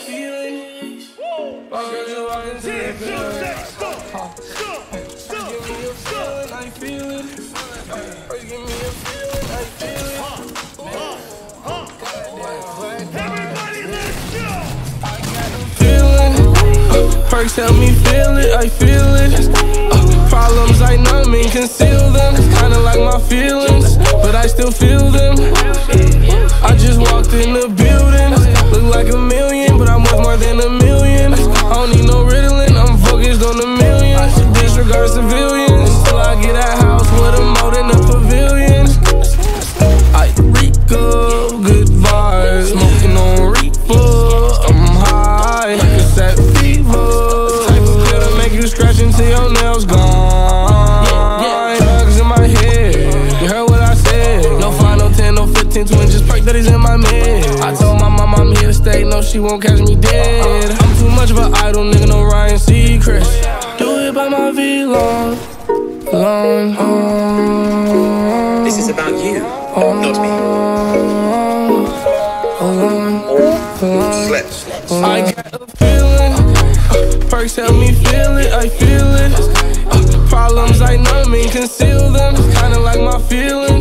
feelings. My girl just walk into the bed. Give me a feeling, I feel it. Give me a feeling, I feel it. Everybody, let's go! I got a feeling. Perks help me feel it, I feel it. Problems I numb and conceal them. Kinda like my feelings, but I still feel them. I just walked in the building. Look like a million, but I'm worth more than a million. I don't need no Ritalin, I'm focused on the millions. Disregard civilians until I get a house with a moat in the pavilion. I Rico, good vibes, smoking on reefer. I'm high, like a set fever. Type of pill to make you scratch until your nails gone. Drugs in my head, you heard what I said. No 5, no 10, no 15 twins, just perk that he's in my meds. I told my mom I'm here to stay, no she won't catch me dead. I'm too much of an idol, nigga, no Ryan Seacrest. Do it by my V-Long. This is about you, not me. I got a feeling. Perks help me feel it, I feel it. Problems I numb and conceal them. Kinda like my feelings.